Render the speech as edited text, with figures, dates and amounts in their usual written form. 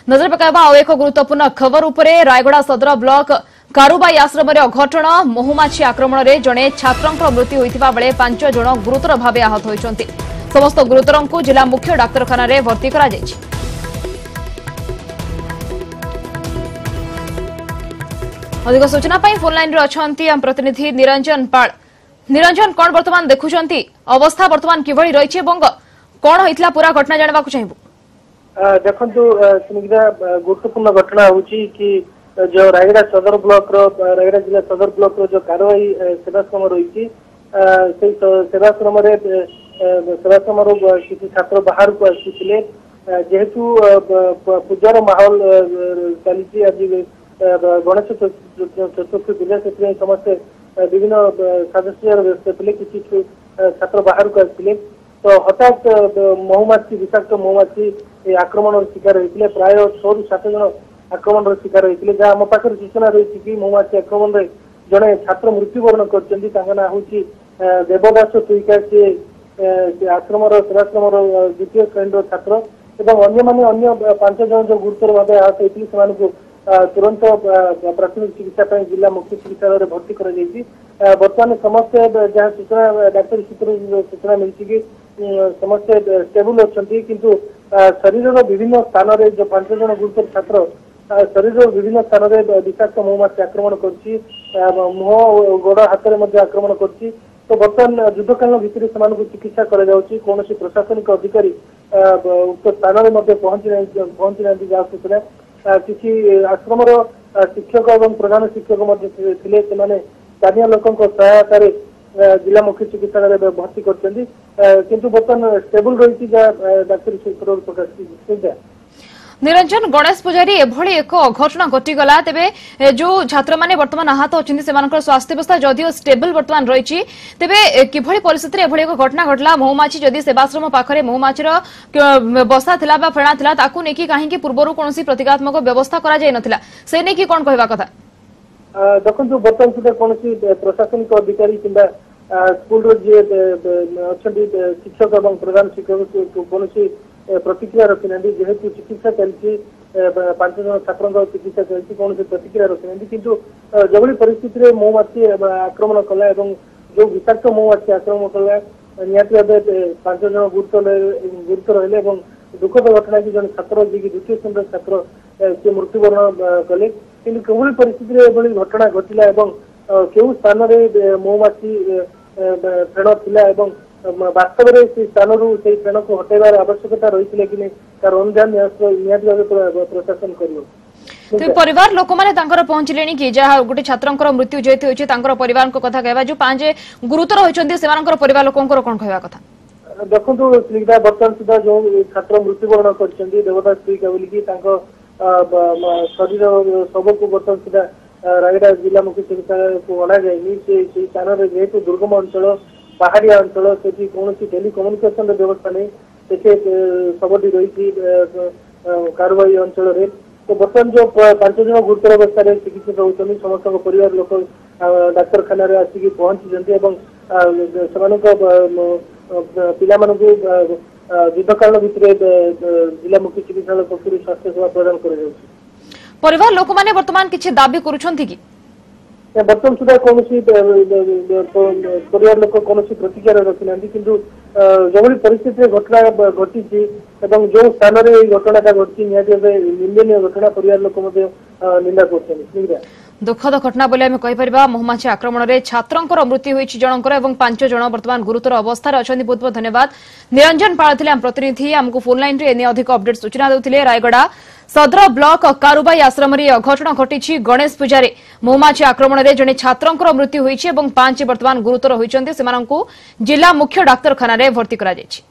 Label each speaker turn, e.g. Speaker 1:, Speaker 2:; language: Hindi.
Speaker 1: नजर पकाइबा आउ एक गुरुत्वपूर्ण खबर उपरे रायगड़ा सदर ब्लॉक कारुबाई आश्रम अघटन महुमाछी आक्रमण में जड़े छात्र मृत्यु होता बेले 5 जन गुरुतर भाव आहत होती। समस्त गुरुतर को जिला मुख्य डाक्तरखाना भर्ती करा जायछि। अधिक सूचना फोन लाइन अच्छा प्रतिनिधि निरंजन पाल। निरंजन कौन वर्तमान देखुंट अवस्था वर्तमान किभली रही कौन होता पूरा घटना जानवा चाहिए?
Speaker 2: देखु गुरुत्वपूर्ण घटना हूँ कि जो रायगड़ा सदर ब्लॉक रायगड़ा जिला सदर ब्लॉक जो कारोबाई सेवाश्रम रही सेवाश्रम किसी छात्र बाहर को आसी जेहेतु पूजार माहौल चली आज गणेश चतुर्थी पूजा से समस्ते विभिन्न सदस्य व्यस्त थे किसी छात्र बाहर को आते तो हठात महुमाछी विषाक्त महुमाछी आक्रमण शिकार होते प्राय 6 ରୁ 7 जन आक्रमण शिकार होते जहाँ आम पाखे सूचना रही कि महुमाछी आक्रमण में जड़े छात्र मृत्युवरण कर ना हूँ देवदास तुईका सी आश्रम सेवाश्रम द्वितीय श्रेणी छात्र और अन्य 5 जन जो गुरुतर भाव आहत होते तुरंत प्राथमिक चिकित्सा जिला मुख्य चिकित्सालय भर्ती कर बर्तमान समस्ते जहाँ सूचना डाक्टर सूत्र सूचना मिली कि समस्ते स्टेबल अच्छा किंतु शरीर विभिन्न स्थान में जो 5 जन गुरुतर छात्र शरीर विभिन्न स्थान में विषाक्त महुमाछी आक्रमण कर मुह गोड़ हाथ में आक्रमण कर तो बर्तमान युद्धकालीन भितर से चिकित्सा कौन प्रशासनिक अधिकारी उक्त स्थान में पहुंची ना जहाँ सूचना किसी आश्रम शिक्षक और प्रधान शिक्षक थे स्थानीय लोकों सहायता जिला मुख्य चिकित्सालय भर्ती कर बर्तमान स्टेबल रही डाक्तर सूत्र प्रकाश।
Speaker 1: निरंजन गणेश पुजारी एभली एक अघटना घटीगला तेबे जो छात्र माने वर्तमान आहत होछिन सेमानकर स्वास्थ्य अवस्था जदियो स्टेबल वर्तमान रही तेबे किभली परिस्थिति एभली एक घटना घटला महुमाछी जदि सेवाश्रम पाखरे महुमाछीर बसा थिला बा फेणा थिला ताकू नेकी काहेकि पूर्वरु कोनोसी प्रतिकात्मक व्यवस्था करा जाय नथिला से नेकी कोन कहबा कथा?
Speaker 2: देखंतु बर्तमान सुधा कोनोसी प्रशासनिक अधिकारी किंबा स्कूल जे अछंती शिक्षक और प्रधान शिक्षक कोनोसी प्रतिक्रिया रखी ना जेहेतु चिकित्सा चलती 5 जन छात्रों चिकित्सा चलती कौन से प्रतिक्रिया रखी ना किंतु जबली परिस्थिति महुमाछी आक्रमण कला जो विषाक्त महुमाछी आक्रमण कला निहाती भाव 5 जन गुरुतर रहिले दुखद घटना कि जन छात्र जी द्वितीय श्रेणी छात्र से मृत्युवरण कले कि परिस्थिति घटना घटला केउ स्थान में महुमाछी फेण थिला वास्तव में से स्थान से फेण को हटेबार आवश्यकता रही कि तार अनुधान प्रशासन कर
Speaker 1: परिवार लोक मैंने पहुंचले कि जहाँ गोटे छात्र मृत्यु जेहेतु होती परिवार कथा कहवा जो 5 गुरुतर होती परिवार लोक कौन कहवा कथा?
Speaker 2: देखो बर्तमान सुधा जो छात्र मृत्युवरण कर देवदास तुईका बोलिकी शरीर शव को बर्तमान सुधा रायगड़ा जिला मुख्य चिकित्सालय को अणा जाए से स्थान में जेहेतु दुर्गम अंचल पहाड़िया अंचल से कौन टेलीकम्युनिकेशन व्यवस्था नहीं से सबटी रही कारुबाई अंचल तो बर्तमान जो 5 जन गुरुतर अवस्था चिकित्सित होती समस्त परिवार लोक डाक्तरखाना आसिक पहुंची पिला युद्धकाल भितर जिला मुख्य चिकित्सालय पक्ष स्वास्थ्य सेवा प्रदान कर
Speaker 1: परिवार लोक मैंने वर्तमान किसी दाबी करुछंती कि
Speaker 2: बर्तमान सुधा कौन परिवार लोक कौन प्रतिक्रिया रखी ना किंतु जो परिस्थिति घटना घटी जो स्थान में घटना घटी निंदनीय घटना परिवार लोक निंदा कर
Speaker 1: दुखद घटना बोले आम कहीपर महुमाछी आक्रमण में छात्रों मृत्यु होती जनकर और 5 जन वर्तमान गुरुतर अवस्था अच्छा। बहुत बहुत धन्यवाद निरंजन पाल थे प्रतिनिधि आमको फोन लाइन रे अधिक अपडेट सूचना देते। रायगड़ा सदर ब्लॉक कारुबाई आश्रम अघटन घटी गणेश पूजारे महुमाछी आक्रमण में जड़े छात्रों मृत्यु होती 5 वर्तमान गुरुतर होती जिला मुख्य डाक्तरखाना भर्ती करा जायछि।